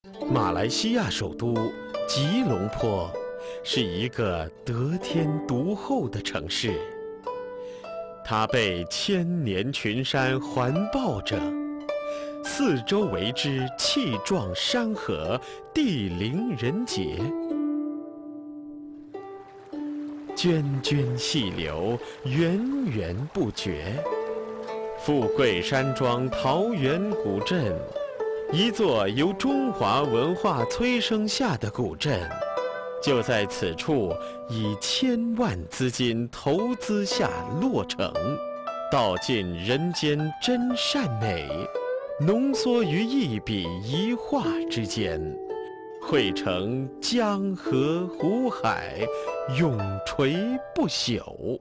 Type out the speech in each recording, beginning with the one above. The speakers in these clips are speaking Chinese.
马来西亚首都吉隆坡是一个得天独厚的城市，它被千年群山环抱着，四周为之气壮山河，地灵人杰。涓涓细流，源源不绝。富贵山庄桃源古镇，一座由中华文化催生下的古镇，就在此处以千万资金投资下落成，道尽人间真善美，浓缩于一笔一画之间，汇成江河湖海，永垂不朽。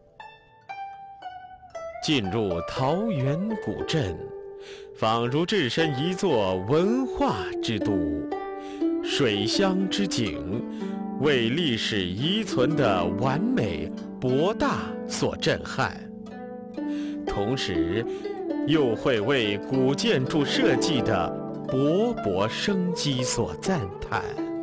进入桃源古镇，仿如置身一座文化之都，水乡之景为历史遗存的完美博大所震撼，同时又会为古建筑设计的勃勃生机所赞叹。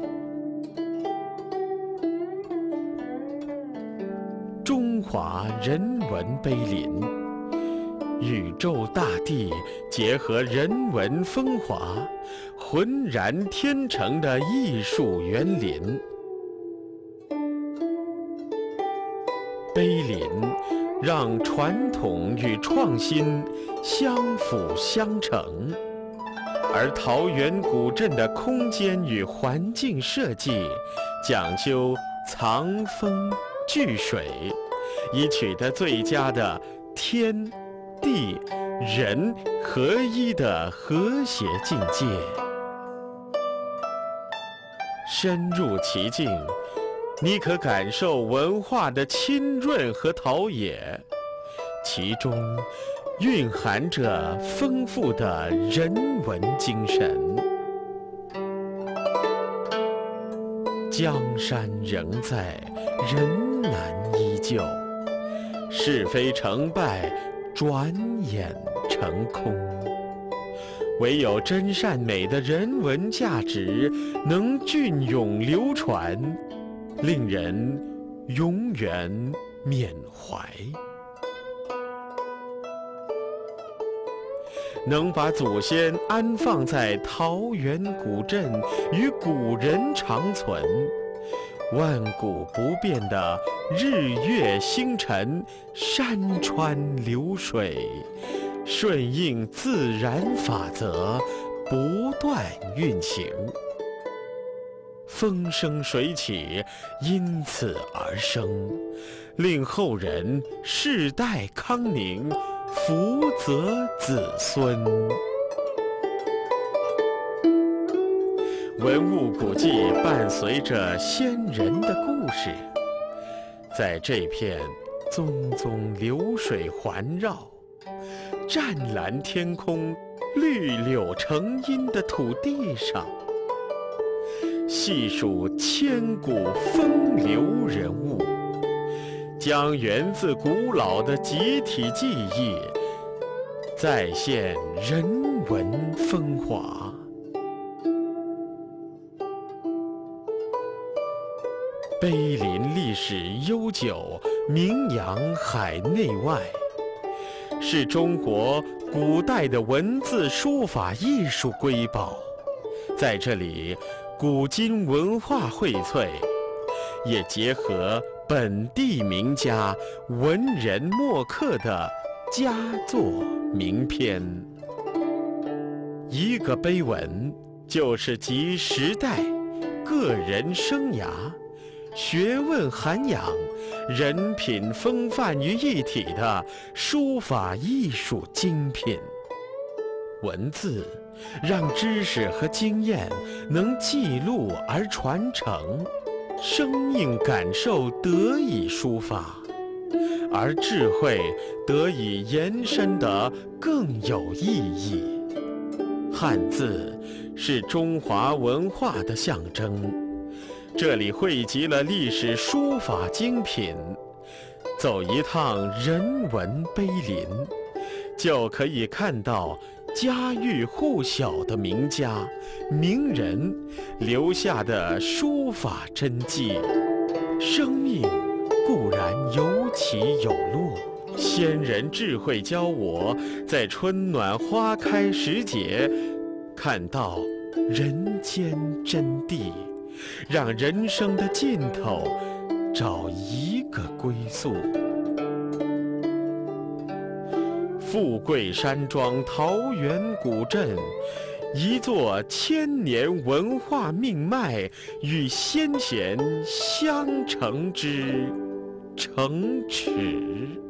中华人文碑林，宇宙大地结合人文风华，浑然天成的艺术园林。碑林让传统与创新相辅相成，而桃源古镇的空间与环境设计讲究藏风聚水，以取得最佳的天地人合一的和谐境界。深入其境，你可感受文化的亲润和陶冶，其中蕴含着丰富的人文精神。江山仍在，人难依旧，是非成败转眼成空，唯有真善美的人文价值能隽永流传，令人永远缅怀。能把祖先安放在桃源古镇，与古人长存，万古不变的日月星辰、山川流水，顺应自然法则，不断运行。风生水起，因此而生，令后人世代康宁，福泽子孙。文物古迹伴随着先人的故事，在这片淙淙流水环绕、湛蓝天空、绿柳成荫的土地上，细数千古风流人物，将源自古老的集体记忆再现人文风华。碑林历史悠久，名扬海内外，是中国古代的文字书法艺术瑰宝。在这里，古今文化荟萃，也结合本地名家、文人墨客的佳作名篇。一个碑文，就是集时代、个人生涯、学问涵养、人品风范于一体的书法艺术精品。文字让知识和经验能记录而传承，生命感受得以抒发，而智慧得以延伸得更有意义。汉字是中华文化的象征，这里汇集了历史书法精品，走一趟人文碑林，就可以看到家喻户晓的名家、名人留下的书法真迹。生命固然有起有落，先人智慧教我，在春暖花开时节，看到人间真谛，让人生的尽头找一个归宿。富贵山庄桃源古镇，一座千年文化命脉与先贤相承之城池。